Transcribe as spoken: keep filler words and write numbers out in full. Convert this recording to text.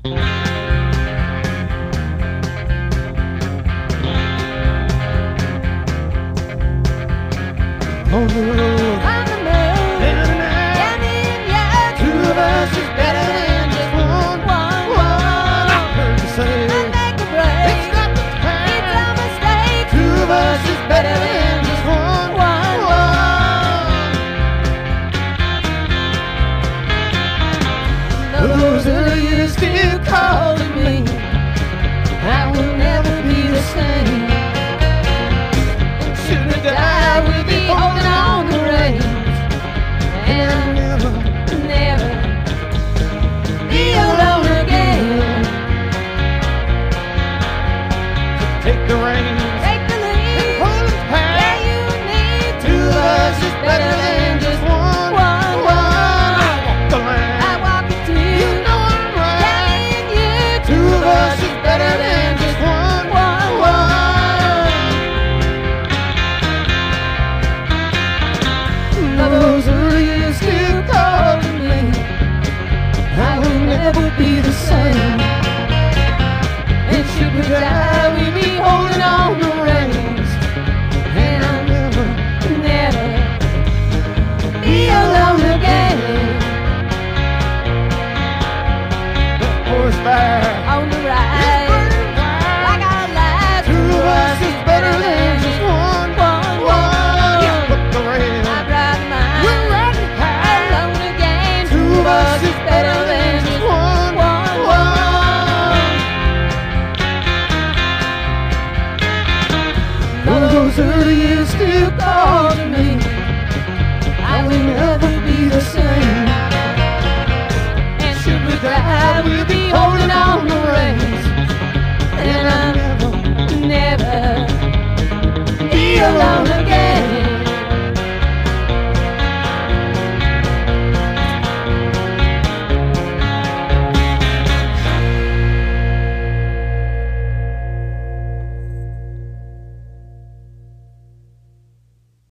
On the road, On the moon, in the night, and in your two of us is better than just one. one, One, I heard you say, I make a break. it's not the time. It's a mistake. Two of us is better than just one. One, one. Those early years still calling me. I will never be the same. Should I die, we'll be holding on the reins. And I'll never, never be alone again. take the reins. Take the lead. Hold it Yeah, tight. you need Two of us is better than just one. One, one. I walk the line. I walk it to You you. know I'm right. Telling you, Two of us is better than just one. One, one. Those early years still calling me. I will never be the same. And should we die, we'll be holding on the reins. And I'll never, never be alone again. horseback. On the ride, like our lives. Two of us is better than just one. One, One. Yeah, put the reins. I drive mine. We're riding high. Alone again. Two of us is better than just one. One, one. Those early years still calling me. I will never be the same. and Should we die, we'll be